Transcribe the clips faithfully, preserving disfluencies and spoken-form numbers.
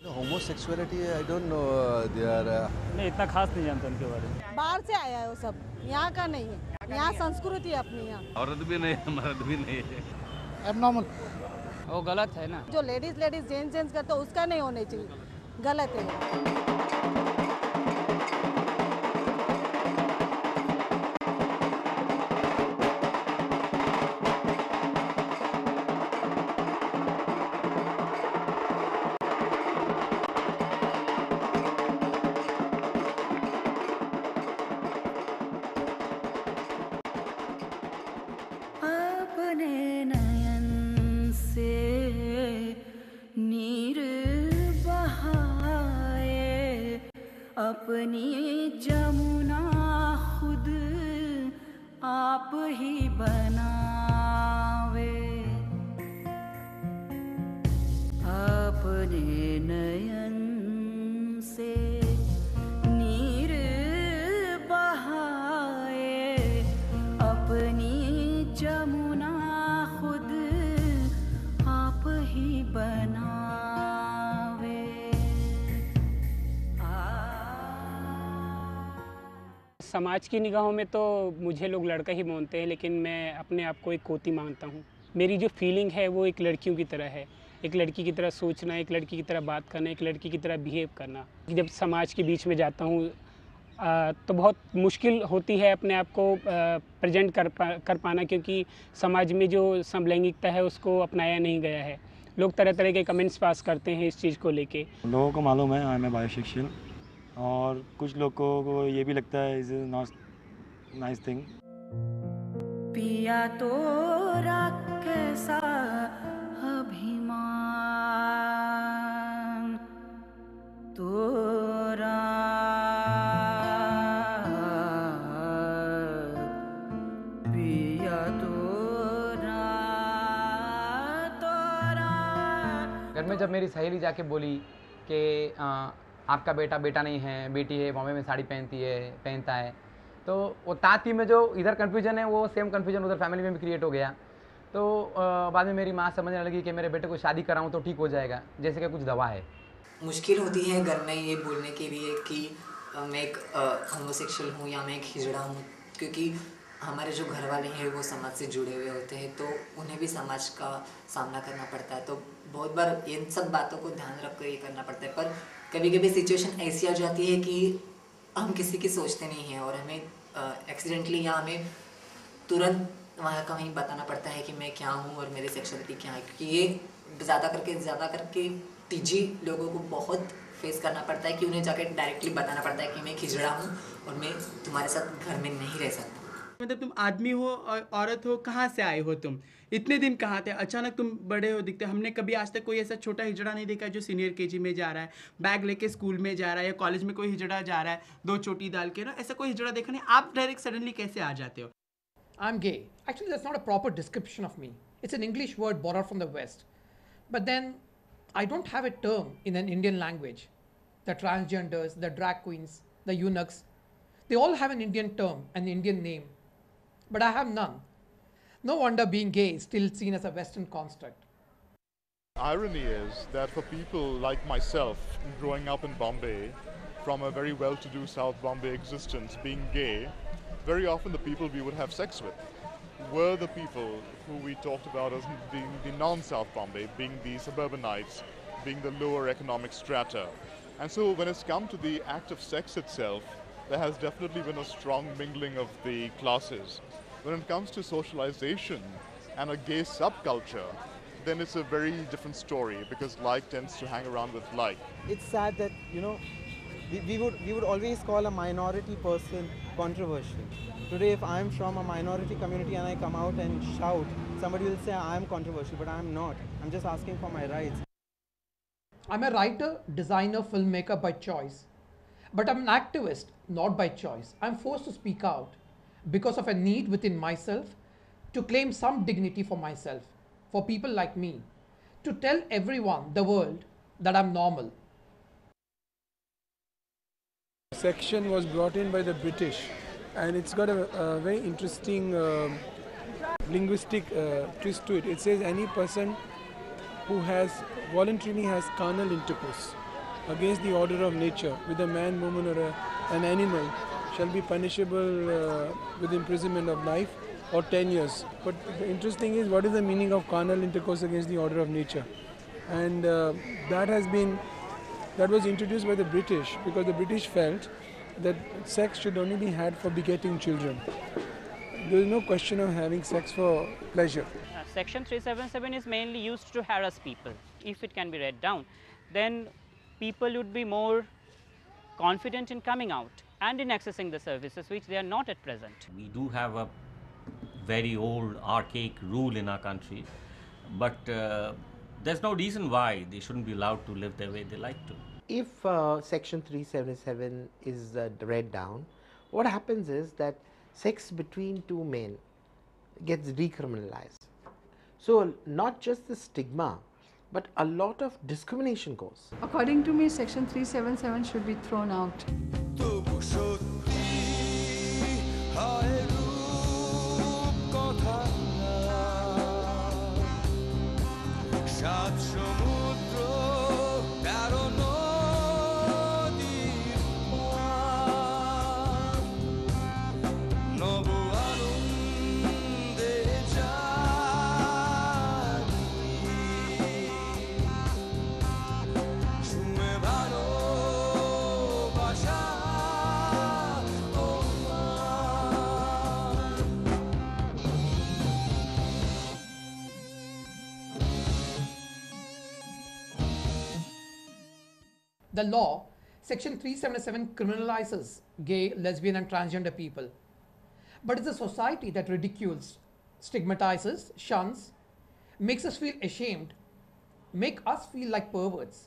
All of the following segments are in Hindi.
Homosexuality I don't know they are नहीं इतना खास नहीं जानता उनके बारे में। बाहर से आया है वो सब, यहाँ का नहीं है। यहाँ संस्कृति है अपनी, यहाँ औरत भी नहीं है मर्द भी नहीं है। एबनॉर्मल वो गलत है ना। जो लेडीज लेडीज जेंट्स जेंट्स करते हैं उसका नहीं होने चाहिए, गलत है। अपनी जमुना खुद आप ही बनावे, अपने नयन से नीर बहाए, अपनी जमुना खुद आप ही बनावे। समाज की निगाहों में तो मुझे लोग लड़का ही मानते हैं, लेकिन मैं अपने आप को एक कोती मानता हूँ। मेरी जो फीलिंग है वो एक लड़कियों की तरह है, एक लड़की की तरह सोचना, एक लड़की की तरह बात करना, एक लड़की की तरह बिहेव करना। जब समाज के बीच में जाता हूँ तो बहुत मुश्किल होती है अपने आप को प्रेजेंट कर पा कर पाना, क्योंकि समाज में जो समलैंगिकता है उसको अपनाया नहीं गया है। लोग तरह तरह के कमेंट्स पास करते हैं इस चीज़ को लेके। लोगों को मालूम है आई एम ए बायोसेक्सुअल, और कुछ लोगों को ये भी लगता है इज नॉट नाइस थिंग। पिया तोरा कैसा अभिमान, तोरा पिया तोरा तोरा। घर में जब मेरी सहेली जाके बोली कि आपका बेटा बेटा नहीं है, बेटी है, बॉम्बे में साड़ी पहनती है पहनता है, तो वो ताती में जो इधर कन्फ्यूजन है वो सेम कन्फ्यूजन उधर फैमिली में भी क्रिएट हो गया। तो बाद में मेरी माँ समझने लगी कि मेरे बेटे को शादी कराऊँ तो ठीक हो जाएगा, जैसे कि कुछ दवा है। मुश्किल होती है घर में ये बोलने के लिए कि मैं एक होमोसेक्सुअल हूँ या मैं एक हिजड़ा हूँ, क्योंकि हमारे जो घर वाले हैं वो समाज से जुड़े हुए होते हैं, तो उन्हें भी समाज का सामना करना पड़ता है। तो बहुत बार इन सब बातों को ध्यान रख कर ये करना पड़ता है, पर कभी कभी सिचुएशन ऐसी आ जाती है कि हम किसी की सोचते नहीं हैं और हमें एक्सीडेंटली या हमें तुरंत वहाँ का वहीं बताना पड़ता है कि मैं क्या हूँ और मेरी सेक्सुअलिटी क्या है, क्योंकि ये ज़्यादा करके ज़्यादा करके टीजी लोगों को बहुत फेस करना पड़ता है कि उन्हें जाकर डायरेक्टली बताना पड़ता है कि मैं खिजड़ा हूँ और मैं तुम्हारे साथ घर में नहीं रह सकता। मतलब तुम आदमी हो और औरत हो, कहाँ से आए हो तुम, इतने दिन कहाँ थे, अचानक तुम बड़े हो दिखते। हमने कभी आज तक कोई ऐसा छोटा हिजड़ा नहीं देखा जो सीनियर केजी में जा रहा है, बैग लेके स्कूल में जा रहा है, या कॉलेज में कोई हिजड़ा जा रहा है दो चोटी डाल के ना, ऐसा कोई हिजड़ा देखा नहीं। आप डायरेक्ट सडनली कैसे आ जाते हो? I am gay. Actually that's not a proper description of me, it's an English word borrowed from the west, but then I don't have a term in an Indian language. The transgenders, the drag queens, the eunuchs, they all have an Indian term, an Indian name, but I have none. No wonder being gay is still seen as a Western construct. Irony is that for people like myself, growing up in Bombay, from a very well-to-do South Bombay existence, being gay, very often the people we would have sex with were the people who we talked about as being the non-South Bombay, being the suburbanites, being the lower economic strata. And so when it's come to the act of sex itself, there has definitely been a strong mingling of the classes. When it comes to socialization and a gay subculture, then it's a very different story, because like tends to hang around with like. It's sad that, you know, we, we would we would always call a minority person controversial. Today, if I'm from a minority community and I come out and shout, somebody will say I'm controversial, but I'm not. I'm just asking for my rights. I'm a writer, designer, filmmaker by choice, but I'm an activist, not by choice. I'm forced to speak out because of a need within myself to claim some dignity for myself, for people like me, to tell everyone, the world, that I'm normal. Section was brought in by the British, and it's got a, a very interesting uh, linguistic uh, twist to it. It says any person who has voluntarily has carnal intercourse. against the order of nature with a man, woman or a, an animal shall be punishable uh, with imprisonment of life or ten years. But the interesting is, what is the meaning of carnal intercourse against the order of nature? And uh, that has been, that was introduced by the British because the British felt that sex should only be had for begetting children. There is no question of having sex for pleasure. Uh, Section three seventy-seven is mainly used to harass people. If it can be read down, then people would be more confident in coming out and in accessing the services which they are not at present. We do have a very old archaic rule in our country, but uh, there's no reason why they shouldn't be allowed to live the way they like to. If uh, Section three seventy-seven is uh, read down, what happens is that sex between two men gets decriminalized. So not just the stigma, but a lot of discrimination goes. According to me, Section three seventy-seven should be thrown out. The law, Section three seventy-seven criminalizes gay, lesbian and transgender people. But it's a society that ridicules, stigmatizes, shuns, makes us feel ashamed, make us feel like perverts.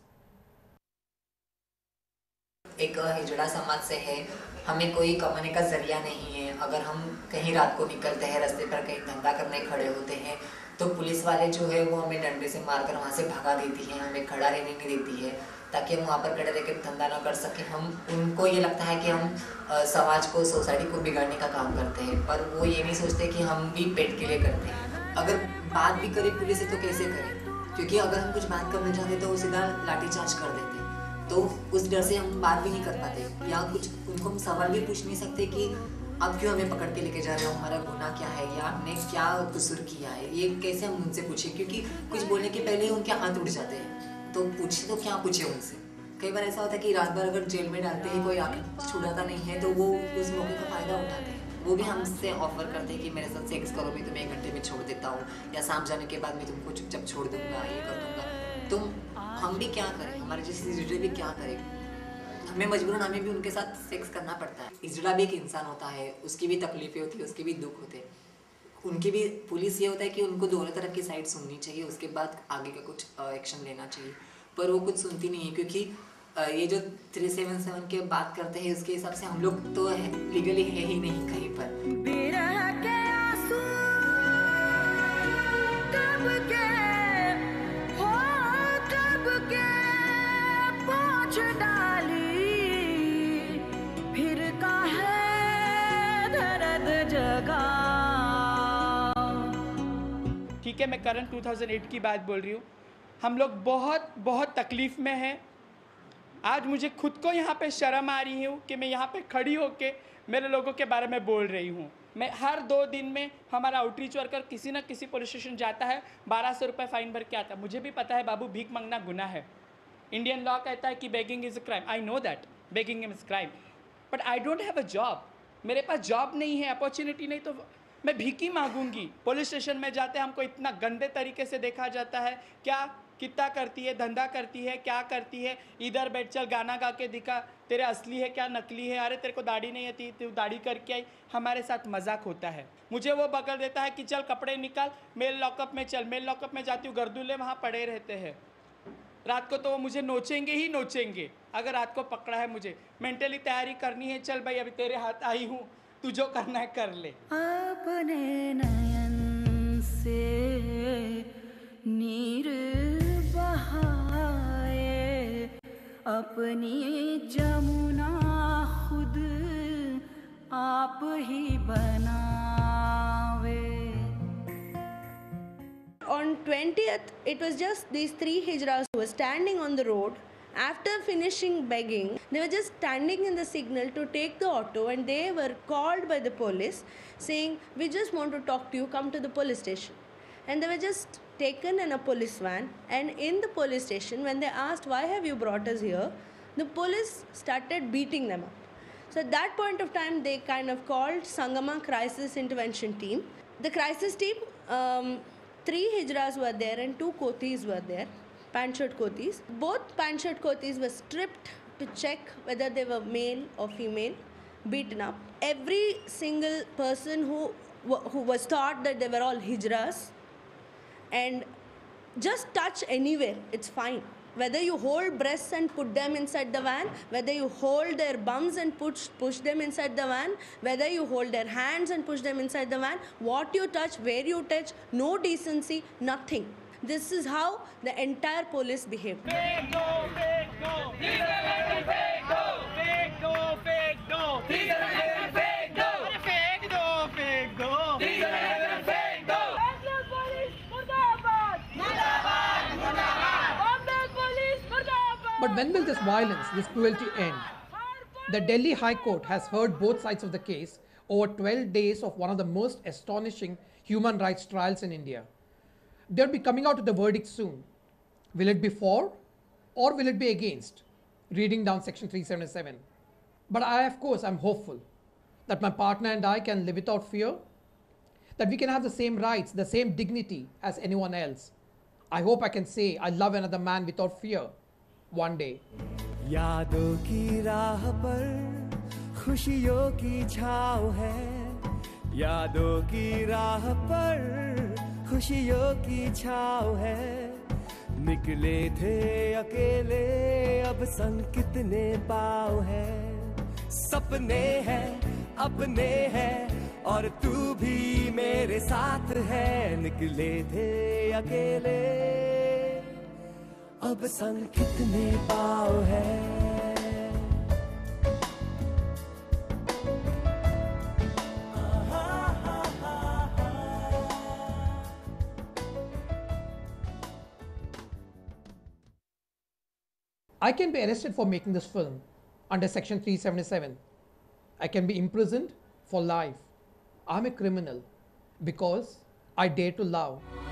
एक हिजड़ा समाज से है, हमें कोई कमाने का जरिया नहीं है। अगर हम कहीं रात को निकलते हैं, रास्ते पर कहीं धंधा करने खड़े होते हैं, तो पुलिस वाले जो है वो हमें डंडे से मारकर वहाँ से भगा देती है, हमें खड़ा रहने नहीं देती है, ताकि हम वहाँ पर खड़े रहकर धंधा ना कर सकें। हम उनको ये लगता है कि हम आ, समाज को, सोसाइटी को बिगाड़ने का काम करते हैं, पर वो ये नहीं सोचते कि हम भी पेट के लिए करते हैं। अगर बात भी करें पुलिस से तो कैसे करें, क्योंकि अगर हम कुछ बात करने जाते तो वो सीधा लाठीचार्ज कर देते, तो उस डर से हम बात भी नहीं कर पाते, या कुछ उनको हम सवाल भी पूछ नहीं सकते कि आप क्यों हमें पकड़ के लेके जा रहे हो, हमारा गुनाह क्या है, या हमने क्या कसूर किया है, ये कैसे हम उनसे पूछें, क्योंकि कुछ बोलने के पहले ही उनके हाथ उठ जाते हैं। तो पूछे तो क्या पूछे उनसे। कई बार ऐसा होता है कि रात भर अगर जेल में डालते हैं, कोई आके छुड़ाता नहीं है, तो वो उस मौके का फ़ायदा उठाते हैं। वो भी हमसे ऑफर करते हैं कि मेरे साथ सेक्स करो, मैं तुम्हें एक घंटे में छोड़ देता हूँ, या शाम जाने के बाद मैं तुमको चुपचाप छोड़ दूँगा, ये कर दूँगा। तो हम भी क्या करें, हमारे जैसे हिजड़े भी क्या करें, हमें मजबूरन हमें भी उनके साथ सेक्स करना पड़ता है। हिजड़ा भी एक इंसान होता है, उसकी भी तकलीफें होती है, उसके भी दुख होते हैं, उनकी भी पुलिस ये होता है कि उनको दोनों तरफ की साइड सुननी चाहिए, उसके बाद आगे का कुछ एक्शन लेना चाहिए, पर वो कुछ सुनती नहीं है। क्योंकि ये जो थ्री सेवन सेवन के बात करते हैं, उसके हिसाब से हम लोग तो लीगली है ही नहीं कहीं पर। ठीक है, मैं करंट टू थाउज़ेंड एट की बात बोल रही हूँ। हम लोग बहुत बहुत तकलीफ़ में हैं। आज मुझे खुद को यहाँ पे शर्म आ रही हूँ कि मैं यहाँ पे खड़ी होके मेरे लोगों के बारे में बोल रही हूँ। मैं हर दो दिन में हमारा आउटरीच वर्कर किसी ना किसी पुलिस स्टेशन जाता है, बारह सौ रुपये फ़ाइन भर के आता है। मुझे भी पता है बाबू, भीख मांगना गुनाह है। इंडियन लॉ कहता है कि begging is a crime. I know that begging is crime, but I don't have a job. मेरे पास जॉब नहीं है, अपॉर्चुनिटी नहीं, तो मैं भीख मांगूंगी। पुलिस स्टेशन में जाते हमको इतना गंदे तरीके से देखा जाता है। क्या कितना करती है, धंधा करती है, क्या करती है, इधर बैठ चल गाना गा के दिखा, तेरे असली है क्या नकली है, अरे तेरे को दाढ़ी नहीं आती, तू दाढ़ी करके आई। हमारे साथ मजाक होता है। मुझे वो पकड़ देता है कि चल कपड़े निकाल, मेल लॉकअप में चल। मेल लॉकअप में जाती हूँ, गर्दुल्ले वहाँ पड़े रहते हैं। रात को तो वो मुझे नोचेंगे ही नोचेंगे। अगर रात को पकड़ा है, मुझे मेंटली तैयारी करनी है, चल भाई अभी तेरे हाथ आई हूँ, तू जो करना है कर ले। अपने नयन से नीर बहाए, अपनी जमुना खुद आप ही बनावे। On twentieth, it was just these three hijras who were standing on the road After finishing begging, they were just standing in the signal to take the auto, and they were called by the police saying, "We just want to talk to you, come to the police station." And they were just taken in a police van, and in the police station, when they asked, "Why have you brought us here?" the police started beating them up. So at that point of time, they kind of called Sangama Crisis Intervention Team. The crisis team, um, three hijras were there and two kotis were there, pant-shirt kotis. Both pant-shirt kotis were stripped to check whether they were male or female, beaten up. Every single person who, who was thought that they were all hijras, and just touch anywhere, it's fine. Whether you hold breasts and put them inside the van, whether you hold their bums and push, push them inside the van, whether you hold their hands and push them inside the van, what you touch, where you touch, no decency, nothing. This is how the entire police behaved. Fake no, fake no. These are little fake no. Fake no, fake no. These are little fake no. Fake no, fake no. These are little fake no. Bangalore police, Murdabad. Murdabad, Murdabad. Bombay police, Murdabad. But when will this violence, this cruelty end? The Delhi High Court has heard both sides of the case over twelve days of one of the most astonishing human rights trials in India. They'll be coming out with the verdict soon. Will it be for or will it be against reading down section three seventy-seven? But I, of course, I'm hopeful that my partner and I can live without fear, that we can have the same rights, the same dignity as anyone else. I hope I can say I love another man without fear one day. यादों की राह पर खुशियों की छाँव है, यादों की राह पर खुशियों की छाँव है, निकले थे अकेले अब संग कितने पाँव है, सपने हैं अपने हैं और तू भी मेरे साथ है, निकले थे अकेले अब संग कितने पाँव है। I can be arrested for making this film under section three seventy-seven. I can be imprisoned for life. I'm a criminal because I dare to love.